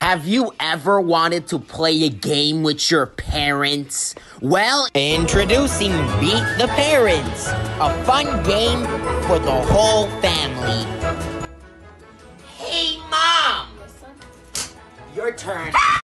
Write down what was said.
Have you ever wanted to play a game with your parents? Well, introducing Beat the Parents, a fun game for the whole family. Hey, Mom! Your turn.